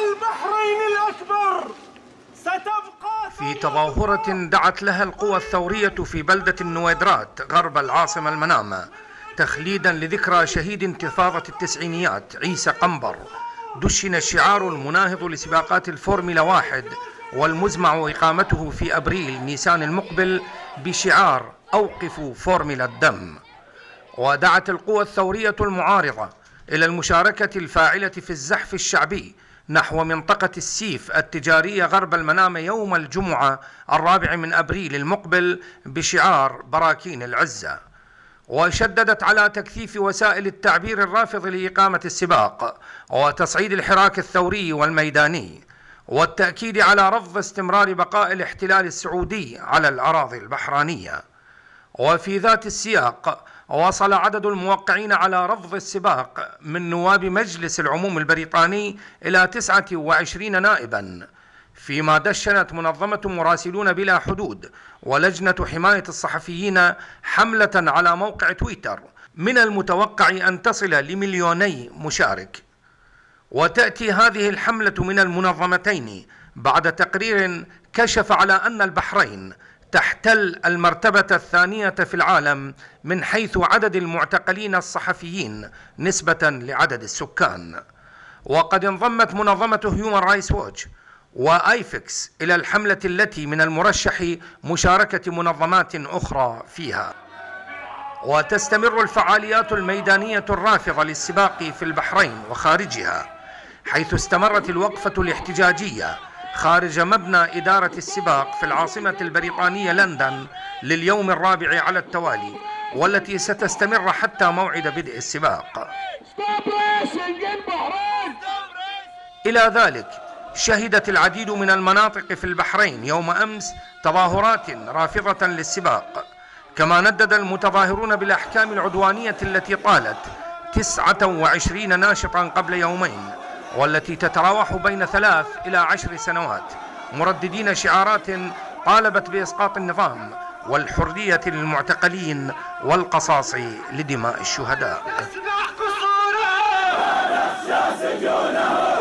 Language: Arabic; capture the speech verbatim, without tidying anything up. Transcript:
البحرين الأكبر ستبقى في تظاهرة دعت لها القوى الثورية في بلدة النويدرات غرب العاصمة المنامة تخليدا لذكرى شهيد انتفاضة التسعينيات عيسى قنبر، دشن الشعار المناهض لسباقات الفورمولا واحد والمزمع إقامته في أبريل نيسان المقبل بشعار أوقفوا فورمولا الدم. ودعت القوى الثورية المعارضة إلى المشاركة الفاعلة في الزحف الشعبي نحو منطقة السيف التجارية غرب المنامة يوم الجمعة الرابع من أبريل المقبل بشعار براكين العزة. وشددت على تكثيف وسائل التعبير الرافض لإقامة السباق وتصعيد الحراك الثوري والميداني، والتأكيد على رفض استمرار بقاء الاحتلال السعودي على الأراضي البحرانية. وفي ذات السياق وصل عدد الموقعين على رفض السباق من نواب مجلس العموم البريطاني إلى تسعة وعشرين نائبا، فيما دشنت منظمة مراسلون بلا حدود ولجنة حماية الصحفيين حملة على موقع تويتر من المتوقع أن تصل لمليوني مشارك. وتأتي هذه الحملة من المنظمتين بعد تقرير كشف على أن البحرين تحتل المرتبة الثانية في العالم من حيث عدد المعتقلين الصحفيين نسبة لعدد السكان. وقد انضمت منظمة هيومن رايتس ووتش وآيفكس إلى الحملة التي من المرشح مشاركة منظمات أخرى فيها. وتستمر الفعاليات الميدانية الرافضة للسباق في البحرين وخارجها، حيث استمرت الوقفة الاحتجاجية خارج مبنى إدارة السباق في العاصمة البريطانية لندن لليوم الرابع على التوالي، والتي ستستمر حتى موعد بدء السباق. إلى ذلك شهدت العديد من المناطق في البحرين يوم أمس تظاهرات رافضة للسباق، كما ندد المتظاهرون بالأحكام العدوانية التي طالت تسعة وعشرين ناشطا قبل يومين، والتي تتراوح بين ثلاث إلى عشر سنوات، مرددين شعارات طالبت بإسقاط النظام والحرية للمعتقلين والقصاص لدماء الشهداء.